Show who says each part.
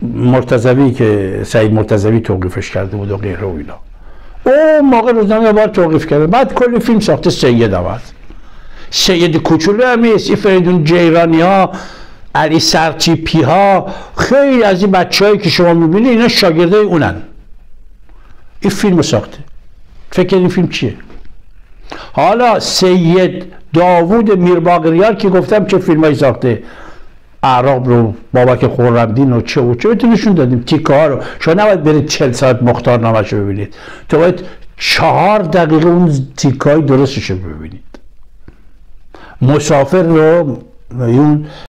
Speaker 1: مرتضوی که سعید مرتضوی توقیفش کرده بود و غیره و اینا، اون موقع روزنامه بار توقیف کرده. بعد کلی فیلم ساخته. سید هم هست، سید کوچولو هم هست، فریدون جیرانی ها، علی سرتیپی ها، خیلی از این بچه‌هایی که شما میبینید اینا شاگرده اونن. این فیلم ساخته. فکر این فیلم چیه؟ حالا سید داوود میرباقریان که گفتم چه فیلمایی ساخته، اعراب رو، بابک خرمدین و چه بهتون نشون دادیم، تیکه ها رو. شما نباید برید 40 ساعت مختارنامه‌اش رو ببینید، تو باید 4 دقیقه اون تیکه های درستش رو ببینید. مسافر رو اون